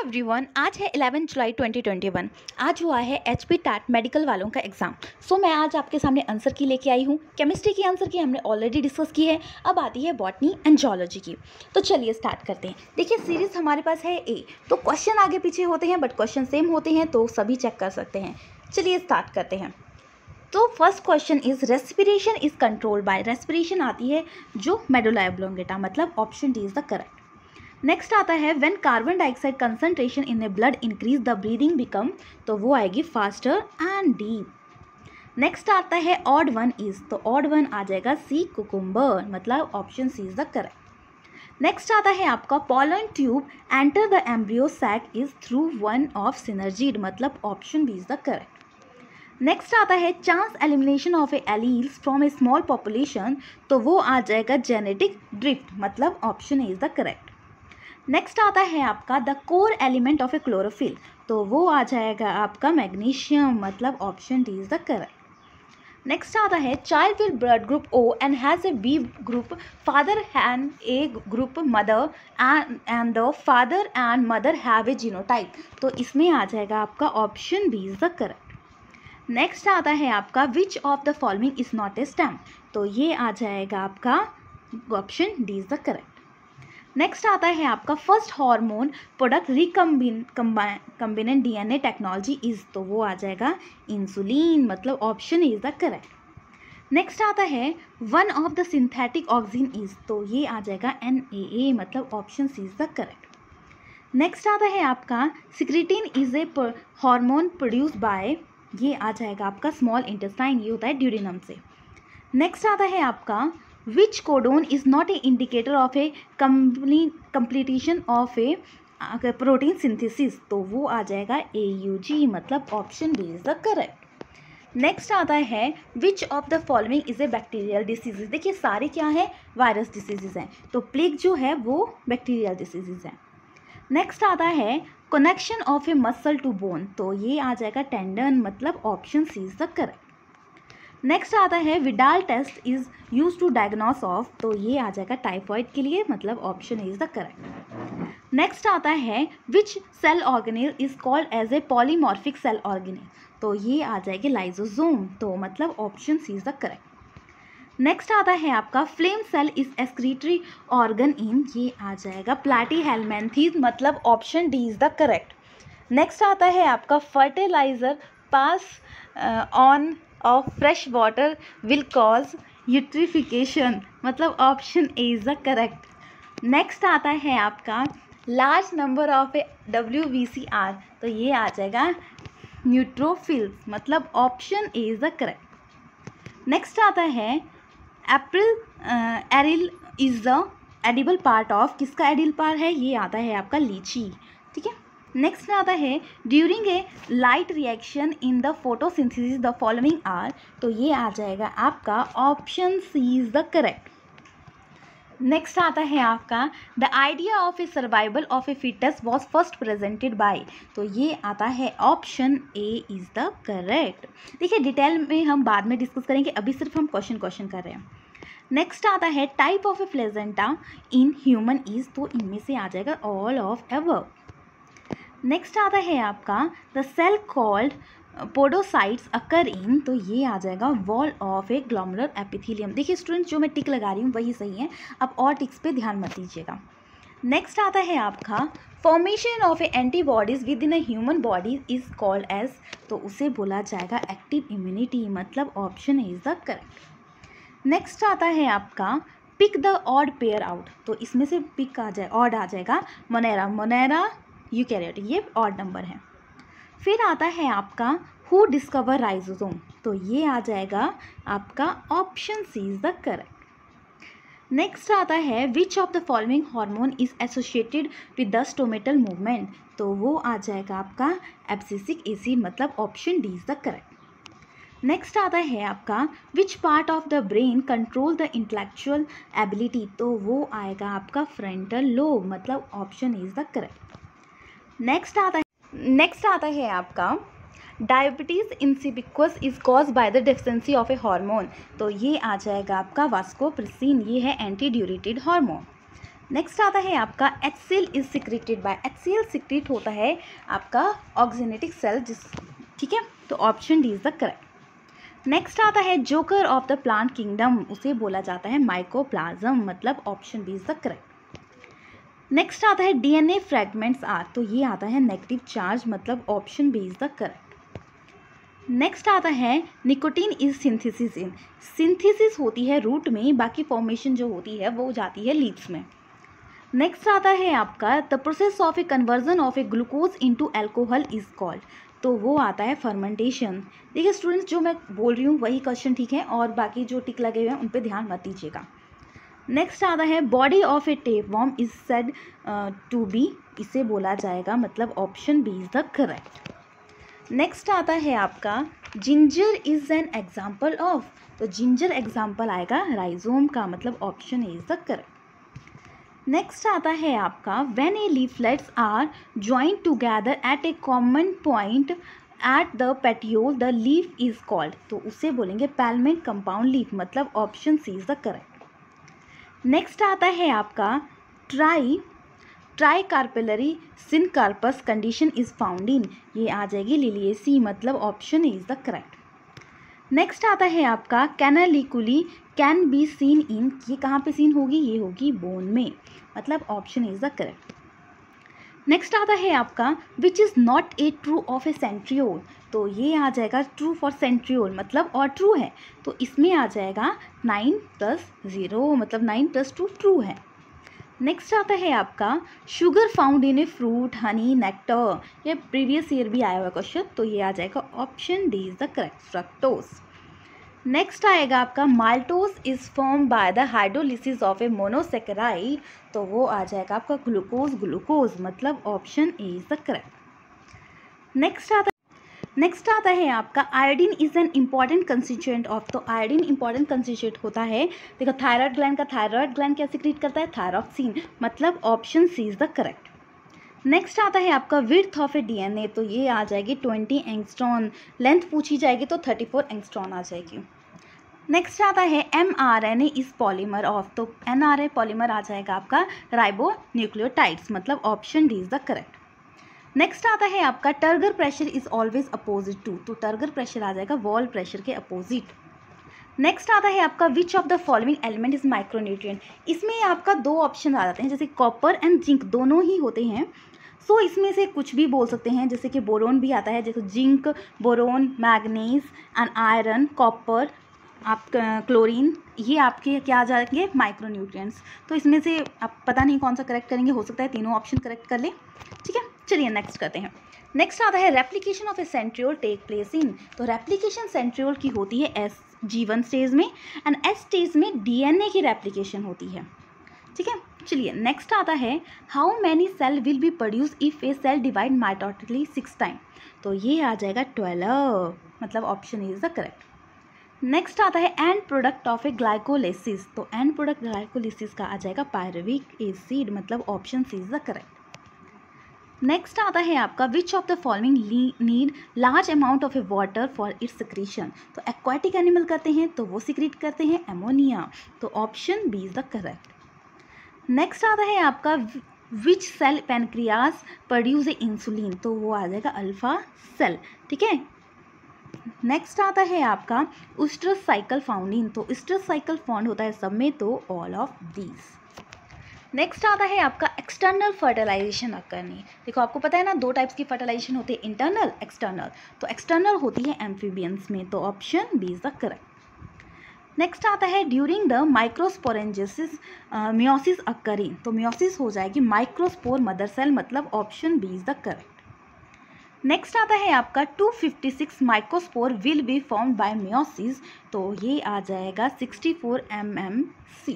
Everyone, आज है 11 जुलाई 2021। आज हुआ है HP टैट मेडिकल वालों का एग्ज़ाम। मैं आज आपके सामने आंसर की लेके आई हूँ। केमिस्ट्री की आंसर की हमने ऑलरेडी डिस्कस की है। अब आती है बॉटनी एंड जूलॉजी की। तो चलिए स्टार्ट करते हैं। देखिए सीरीज़ हमारे पास है ए, तो क्वेश्चन आगे पीछे होते हैं बट क्वेश्चन सेम होते हैं, तो सभी चेक कर सकते हैं। चलिए स्टार्ट करते हैं। तो first question is respiration is controlled by. Respiration आती है जो मेडुला ऑब्लोंगेटा, मतलब option D is the correct. Next आता है when carbon dioxide concentration in the blood increase the breathing become, तो वो आएगी फास्टर एंड डीप। नेक्स्ट आता है ऑड वन इज, तो ऑड वन आ जाएगा सी कुकुम्बर, मतलब option C is the correct. Next आता है आपका pollen tube enter the embryo sac is through one of synergid, मतलब option B is the correct. Next आता है chance elimination of a alleles from a small population, तो वो आ जाएगा जेनेटिक ड्रिफ्ट, मतलब option A is the correct. Next आता है आपका the core element of a chlorophyll, तो वो आ जाएगा आपका मैग्नीशियम, मतलब option D is the correct. Next आता है child with blood group O and has A B group, father and A group mother and the father and mother have a genotype, तो इसमें आ जाएगा आपका option B is the correct. Next आता है आपका which of the following is not a stem, तो ये आ जाएगा आपका option D is the correct. Next आता है आपका first hormone product recombinant DNA technology is, तो वो आ जाएगा इंसुलिन, मतलब option is the correct. Next आता है one of the synthetic oxygen is, तो ये आ जाएगा NAA, मतलब option C is the correct. Next आता है आपका secretin is a hormone produce by, ये आ जाएगा आपका स्मॉल इंटेस्टाइन, ये होता है ड्यूडेनम से। नेक्स्ट आता है आपका which codon is not a indicator of a completion of a protein synthesis, तो वो आ जाएगा AUG, मतलब option D is the correct. Next आता है which of the following is a bacterial diseases. देखिए सारे क्या है, वायरस डिसीजेज हैं, तो प्लेग जो है वो बैक्टीरियल डिसीजेज है। नेक्स्ट आता है connection of a muscle to bone, तो ये आ जाएगा टेंडन, मतलब option C is the correct. Next आता है Widal test is use to diagnose of, तो ये आ जाएगा टाइफॉइड के लिए, मतलब option is the correct. Next आता है which cell organelle is called as a polymorphic cell organelle, तो ये आ जाएगी लाइजोसोम, तो मतलब option C is the correct. Next आता है आपका flame cell is excretory organ in, ये आ जाएगा प्लैटीहेल्मिन्थेस, मतलब option D is the correct. Next आता है आपका fertilizer pass on of fresh water will cause eutrophication, मतलब option A is the correct. Next आता है आपका large number of a WBCR, तो ये आ जाएगा न्यूट्रोफिल्स, मतलब option A is the correct. Next आता है aril is the edible part of, किसका एडिबल पार्ट है, ये आता है आपका लीची, ठीक है। नेक्स्ट आता है during a light reaction in the photosynthesis the following are, तो ये आ जाएगा आपका option C is the correct. Next आता है आपका the idea of a survival of a fetus was first presented by, तो ये आता है option A is the correct. देखिए डिटेल में हम बाद में डिस्कस करेंगे, अभी सिर्फ हम क्वेश्चन कर रहे हैं। नेक्स्ट आता है type of a placenta in human is, तो इनमें से आ जाएगा ऑल ऑफ एबव। नेक्स्ट आता है आपका the cell called podocytes occur in, तो ये आ जाएगा wall of a glomerular epithelium. देखिए स्टूडेंट्स जो मैं टिक लगा रही हूँ वही सही है, अब और टिक्स पे ध्यान मत दीजिएगा। नेक्स्ट आता है आपका formation of a antibodies within a human body is called as, तो उसे बोला जाएगा एक्टिव इम्यूनिटी, मतलब option is the correct. Next आता है आपका pick the odd pair out, तो इसमें से पिक आ जाए ऑड आ जाएगा मोनेरा यूकैरियोटिक, ये ऑड नंबर है। फिर आता है आपका हु डिस्कवर राइजोसोम, तो ये आ जाएगा आपका option C is the correct. Next आता है which of the following hormone is associated with the stomatal movement, तो वो आ जाएगा आपका एब्सिसिक एसिड, मतलब option D is the correct. Next आता है आपका which part of the brain control the intellectual ability, तो वो आएगा आपका फ्रंटल लोब, मतलब option is the correct. Next आता है आपका diabetes insipidus is cause by the deficiency of a hormone, तो ये आ जाएगा आपका वास्कोप्रेसिन, ये है एंटी ड्यूरेटेड हार्मोन। नेक्स्ट आता है आपका HCl is secreted by, HCl secrete होता है आपका ऑक्सीनेटिक सेल जिस, ठीक है, तो option D is the correct. Next आता है joker of the plant kingdom, उसे बोला जाता है माइकोप्लाज्म, मतलब option B is the correct. Next आता है DNA फ्रेगमेंट्स आर, तो ये आता है नेगेटिव चार्ज, मतलब option B is the correct. Next आता है nicotine is synthesis in, synthesis होती है रूट में, बाकी फॉर्मेशन जो होती है वो जाती है लीव्स में। नेक्स्ट आता है आपका the process of a conversion of a glucose into alcohol is called, तो वो आता है फर्मेंटेशन। देखिए स्टूडेंट्स, जो मैं बोल रही हूँ वही क्वेश्चन ठीक है, और बाकी जो टिक लगे हुए हैं उन पे ध्यान मत दीजिएगा। नेक्स्ट आता है body of a tapeworm is said to be, इसे बोला जाएगा, मतलब option B is the correct. Next आता है आपका ginger is an example of, तो जिंजर एग्जाम्पल आएगा राइजोम का, मतलब option A is the correct. Next आता है आपका when a leaflets are joint together at a common point at the petiole the leaf is called, तो उसे बोलेंगे पैल्मेंट कंपाउंड लीफ, मतलब option C is the correct. Next आता है आपका tri carpellary syncarpous condition is found in, ये आ जाएगी लिलिएसी, मतलब option is the correct. Next आता है आपका canaliculi can be seen in, ये कहाँ पे सीन होगी, ये होगी बोन में, मतलब option is the correct. Next आता है आपका which is not a true of a centriole, तो ये आ जाएगा ट्रू फॉर सेंट्रियोल, मतलब और ट्रू है, तो इसमें आ जाएगा 9 + 0, मतलब 9 + 2 ट्रू है। नेक्स्ट आता है आपका sugar found in a fruit honey nectar, ये प्रीवियस ईयर भी आया हुआ क्वेश्चन, तो ये आ जाएगा option D is the correct, fructose. Next आएगा आपका maltose is form by the hydrolysis of a monosaccharide, तो वो आ जाएगा आपका ग्लूकोज, मतलब option A is the correct. Next आता है आपका iodine is an important constituent of, तो आयोडीन इंपॉर्टेंट कंस्टिट्यूएंट होता है, देखो थायराइड ग्लैंड क्या सिक्रीट करता है, थायरॉक्सिन, मतलब option C is the correct. Next आता है आपका विड्थ ऑफ ए DNA, तो ये आ जाएगी 20 एंगस्ट्रॉन, लेंथ पूछी जाएगी तो 34 एंगस्ट्रॉन आ जाएगी। नेक्स्ट आता है mRNA इज पॉलीमर ऑफ, तो NRA पॉलीमर आ जाएगा आपका राइबो न्यूक्लियोटाइड्स, मतलब option D is the correct. Next आता है आपका turgor pressure is always opposite to, तो टर्गर प्रेशर आ जाएगा वॉल प्रेशर के अपोजिट। नेक्स्ट आता है आपका which of the following element is micronutrient, इसमें आपका दो ऑप्शन आ जाते हैं, जैसे कॉपर एंड जिंक दोनों ही होते हैं, सो इसमें से कुछ भी बोल सकते हैं, जैसे कि बोरोन भी आता है, जैसे zinc, boron, manganese and iron, copper, आप क्लोरीन, ये आपके क्या आ जाएंगे, माइक्रोन्यूट्रिएंट्स। तो इसमें से आप पता नहीं कौन सा करेक्ट करेंगे, हो सकता है तीनों ऑप्शन करेक्ट कर ले, ठीक है। चलिए नेक्स्ट करते हैं। नेक्स्ट आता है replication of a centriole take place in, तो रेप्लिकेशन सेंट्रियोल की होती है G1 स्टेज में, एंड S स्टेज में DNA की रेप्लिकेशन होती है, ठीक है। चलिए नेक्स्ट आता है how many cell will be produce if a cell divide mitotically 6 time, तो ये आ जाएगा 12, मतलब option is the correct. Next आता है end product of a glycolysis, तो एंड प्रोडक्ट ग्लाइकोलिसिस का आ जाएगा पायरुविक एसिड, मतलब option C is the correct. Next आता है आपका which of the following need large amount of a water for its secretion, तो एक्वाटिक एनिमल करते हैं तो वो सिक्रीट करते हैं एमोनिया, तो option B is the correct. Next आता है आपका which cell pancreas produce a insulin, तो वो आ जाएगा अल्फा सेल, ठीक है। नेक्स्ट आता है आपका उस्ट्रस साइकिल फाउंड इन, तो उस्ट्रस साइकिल फाउंड होता है सब में, तो ऑल ऑफ दीज। नेक्स्ट आता है आपका एक्सटर्नल फर्टिलाइजेशन अकरनी, देखो आपको पता है ना, दो टाइप्स की फर्टिलाइजेशन होती है, इंटरनल, एक्सटर्नल, तो एक्सटर्नल होती है एम्फीबियंस में, तो option B is the correct. Next आता है during the microsporogenesis meiosis occurring, तो मियोसिस हो जाएगी माइक्रोस्पोर मदर सेल, मतलब option B is the correct. Next आता है आपका 256 microspore will be formed by meiosis, तो ये आ जाएगा 64 mmC।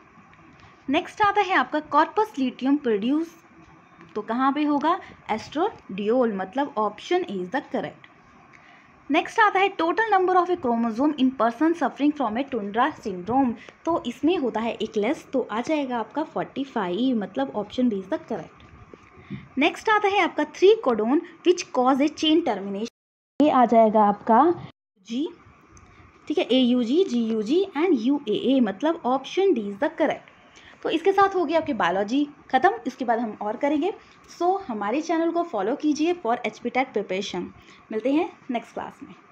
नेक्स्ट आता है आपका कॉर्पस ल्यूटियम प्रोड्यूस, तो कहाँ पे होगा, एस्ट्रोडियोल, मतलब option is the correct. Next आता है total number of a chromosome in person suffering from a Turner syndrome, तो इसमें होता है एक लेस, तो आ जाएगा आपका 45, मतलब option B is the correct. Next आता है आपका 3 codon which cause a chain termination, ये आ जाएगा आपका जी, ठीक है, AUG, GUG एंड UAA, मतलब option D is the correct. तो इसके साथ होगी आपकी बायोलॉजी ख़त्म, इसके बाद हम और करेंगे। सो हमारे चैनल को फॉलो कीजिए फॉर HP टेट प्रिपरेशन। मिलते हैं नेक्स्ट क्लास में।